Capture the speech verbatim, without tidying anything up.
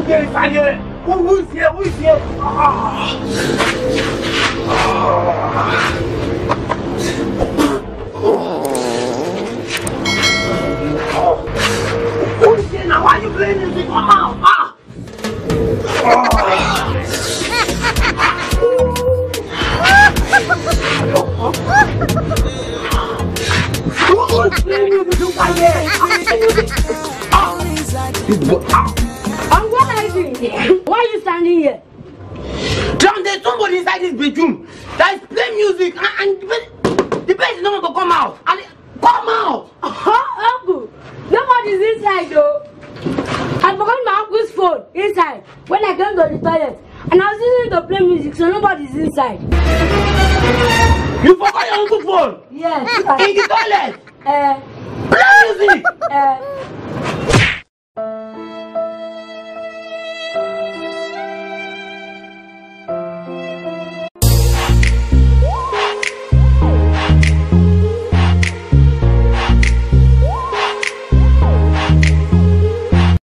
there inside here? Who, who is here? Who is here? Ah. Who is here now? Why are you playing music? Come out! Ah. Who is playing music inside here? And what are you doing here? Why are you standing here? John, there's somebody inside this bedroom that is playing music and, and the bed, the bed is not going to come out. And it, come out! Uh-huh, Uncle. Nobody's inside though. I forgot my uncle's phone inside when I came to the toilet. And I was listening to play music, so nobody's inside. You forgot your uncle's phone? Yes. In the toilet? Uh, Play music! uh,